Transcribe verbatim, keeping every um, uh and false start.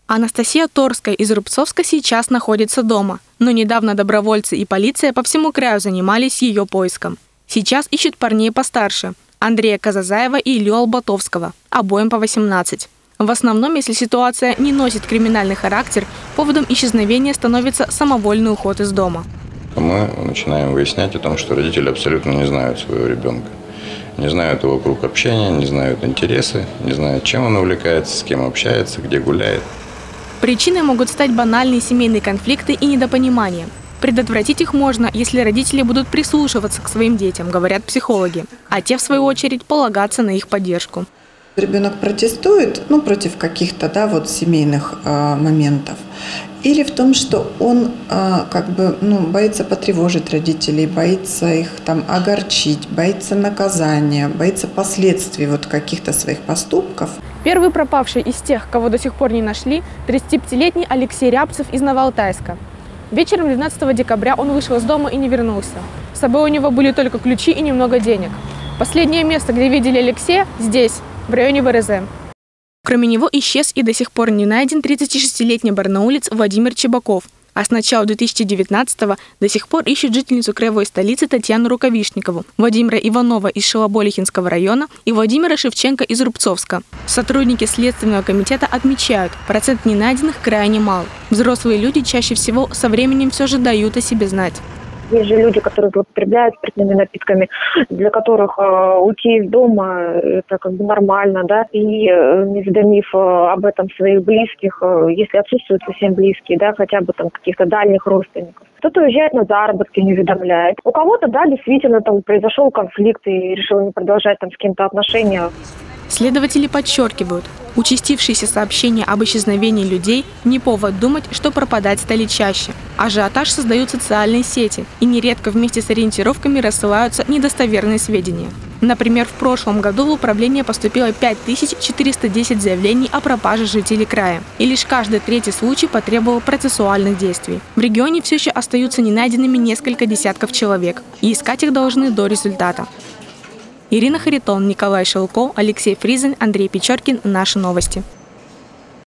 Анастасия Торская из Рубцовска сейчас находится дома, но недавно добровольцы и полиция по всему краю занимались ее поиском. Сейчас ищут парней постарше – Андрея Казазаева и Илью Албатовского, обоим по восемнадцать. В основном, если ситуация не носит криминальный характер, поводом исчезновения становится самовольный уход из дома. Мы начинаем выяснять о том, что родители абсолютно не знают своего ребенка. Не знают его круг общения, не знают интересы, не знают, чем он увлекается, с кем общается, где гуляет. Причиной могут стать банальные семейные конфликты и недопонимания. Предотвратить их можно, если родители будут прислушиваться к своим детям, говорят психологи, а те, в свою очередь, полагаться на их поддержку. Ребенок протестует, ну, против каких-то, да, вот семейных э, моментов, или в том, что он э, как бы, ну, боится потревожить родителей, боится их там огорчить, боится наказания, боится последствий вот каких-то своих поступков. Первый пропавший из тех, кого до сих пор не нашли, тридцатипятилетний Алексей Рябцев из Новоалтайска. Вечером двенадцатого декабря он вышел из дома и не вернулся. С собой у него были только ключи и немного денег. Последнее место, где видели Алексея, здесь, в районе вэ эр зэ. Кроме него исчез и до сих пор не найден тридцатишестилетний барнаулец Владимир Чебаков. А с начала две тысячи девятнадцатого до сих пор ищут жительницу краевой столицы Татьяну Рукавишникову, Владимира Иванова из Шалоболихинского района и Владимира Шевченко из Рубцовска. Сотрудники Следственного комитета отмечают, процент ненайденных крайне мал. Взрослые люди чаще всего со временем все же дают о себе знать. Есть же люди, которые злоупотребляют спиртными напитками, для которых э, уйти из дома – это как бы нормально, да, и э, не уведомив э, об этом своих близких, э, если отсутствуют совсем близкие, да, хотя бы там каких-то дальних родственников. Кто-то уезжает на заработки, не уведомляет. У кого-то, да, действительно там произошел конфликт и решил не продолжать там с кем-то отношения. Следователи подчеркивают, участившиеся сообщения об исчезновении людей не повод думать, что пропадать стали чаще. Ажиотаж создают социальные сети, и нередко вместе с ориентировками рассылаются недостоверные сведения. Например, в прошлом году в управление поступило пять тысяч четыреста десять заявлений о пропаже жителей края, и лишь каждый третий случай потребовал процессуальных действий. В регионе все еще остаются ненайденными несколько десятков человек, и искать их должны до результата. Ирина Харитон, Николай Шелко, Алексей Фризин, Андрей Печоркин. Наши новости.